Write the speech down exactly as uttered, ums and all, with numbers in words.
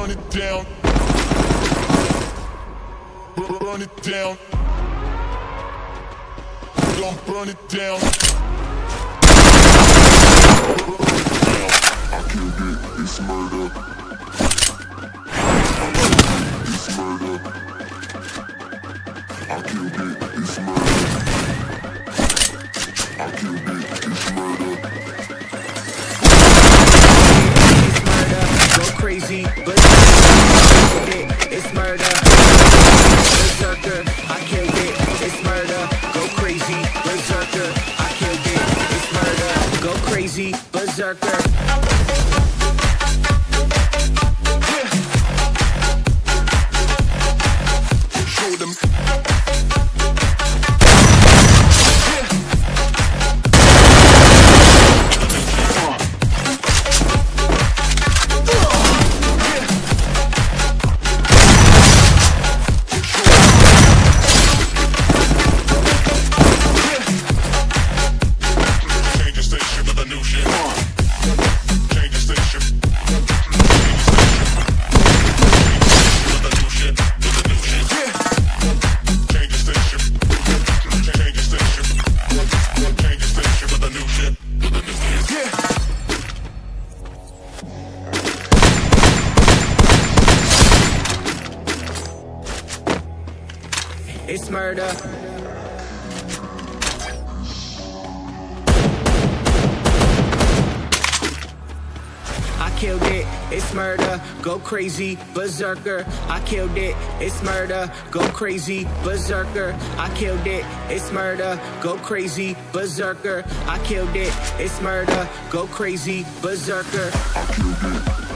burn it down. Burn it down. Don't burn it down. I killed it, it's murder. It's murder. I killed it, it's murder. I killed it, it's murder. It's murder, go crazy, but it's murder. Berserker, I killed it, it's murder. Go crazy, berserker, I killed it, it's murder. Go crazy, berserker. Show them. It's murder. I killed it, it's murder. Go crazy, berserker. I killed it, it's murder. Go crazy, berserker. I killed it, it's murder. Go crazy, berserker. I killed it, it's murder. Go crazy, berserker. I killed it.